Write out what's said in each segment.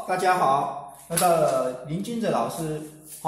大家好，又到了林君哲老师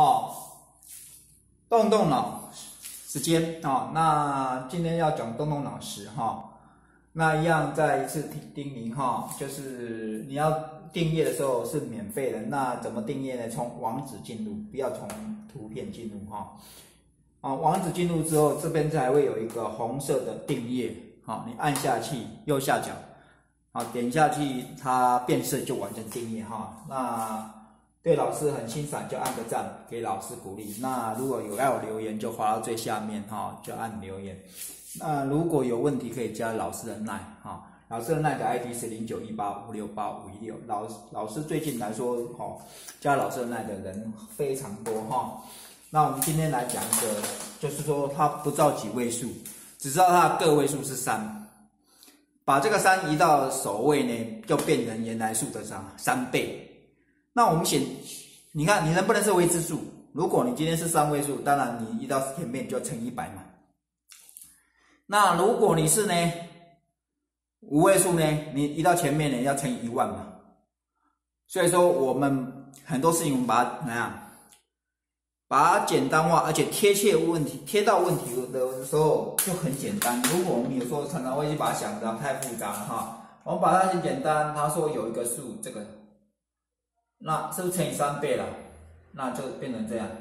动动脑时间那今天要讲动动脑时那一样再一次叮咛就是你要订阅的时候是免费的，那怎么订阅呢？从网址进入，不要从图片进入网址进入之后，这边才会有一个红色的订阅你按下去右下角。点下去，它变色就完成订阅那对老师很欣赏就按个赞，给老师鼓励。那如果要留言，就滑到最下面就按留言。那如果有问题可以加老师的 LINE老师的 LINE 的 ID 是0918568516。老师最近来说加老师的 LINE 的人非常多那我们今天来讲一个，就是说它不照几位数，只知道它的个位数是3。把这个3移到首位呢，就变成原来数的3倍。那我们你看你能不能是未知数？如果你今天是3位数，当然你移到前面就乘100嘛。那如果你是呢5位数呢，你移到前面呢要乘以1万嘛。所以说我们很多事情我们把它怎样？把它简单化，而且贴到问题的时候就很简单。如果我们有时候常常会去把它想得太复杂了我们把它很简单。他说有一个数，这个，那是不是乘以3倍了？那就变成这样，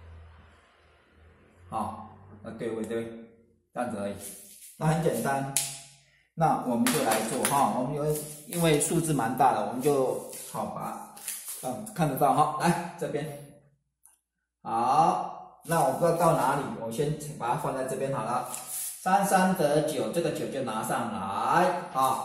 对不对？这样子而已。那很简单，那我们就来做我们因为数字蛮大的，我们就把它看得到来这边。好，那我不知道到哪里，我先把它放在这边好了。33得9，这个9就拿上来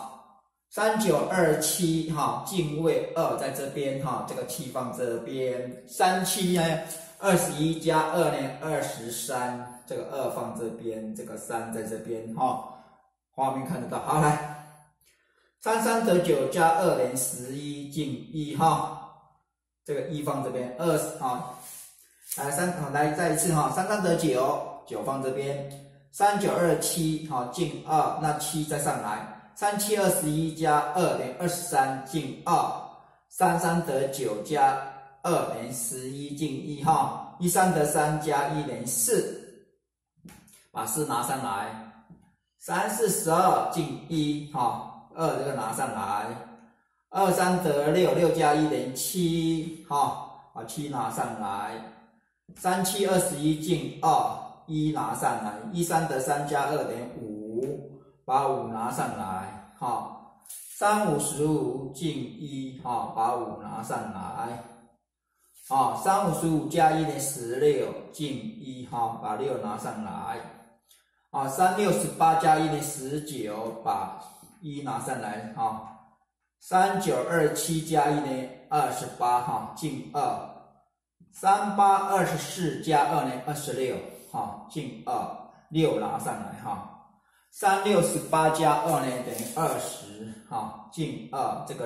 3927进位2在这边这个7放这边。37呢21加2呢23，这个2放这边，这个3在这边画面看得到。好，来33得9加2等于11进1这个1放这边，20来再一次33得9， 9放这边，3927进2，那7再上来，3721加2等于23进2，33得9加2等于11进113得3加1等于4，把4拿上来，34 12进12这个拿上来，23得6， 6加1等于7把7拿上来。37 21进2 1拿上来，13得3加2等于5，把5拿上来35 15进1把5拿上来35 15加1等于16进1把6拿上来36 18加1等于19，把1拿上来39 27加1等于28进2。38 24加2呢26进2 6拿上来36 18加2呢等于20进2这个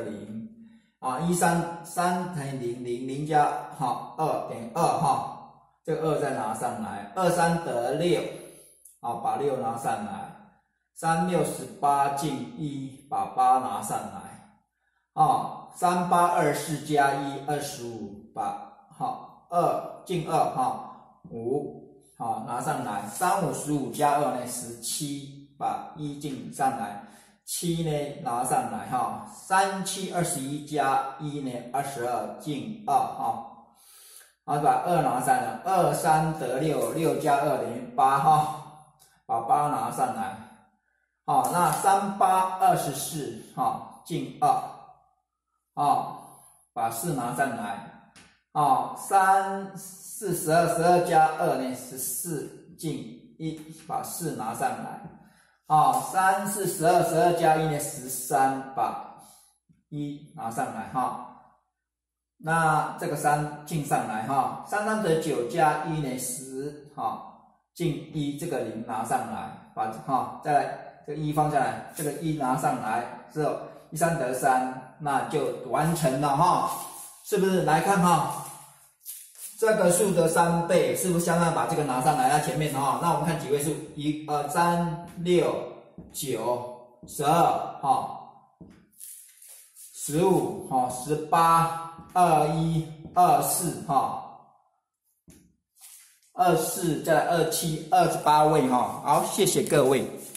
0133等于0， 0加2等于2这个2再拿上来，23得6把6拿上来，36 18进1把8拿上来38 24加1 25把2进25拿上来，35 15加2呢17，把1进上来，7呢拿上来37 21加1呢22进2把2拿上来，23得6， 6加2等于8把8拿上来那38 24进2把4拿上来3 4 12 12加2呢14进1把4拿上来3 4 12 12加1呢13，把1拿上来那这个3进上来33得9加1呢10进1，这个0拿上来，把再来这个1放下来，这个1拿上来之后13得3，那就完成了是不是？来看这个数的3倍是不是相当把这个拿上来？那前面那我们看几位数，1 2 3 6 9 12 15 18 21、24哈，24再来27、28位哈。好，谢谢各位。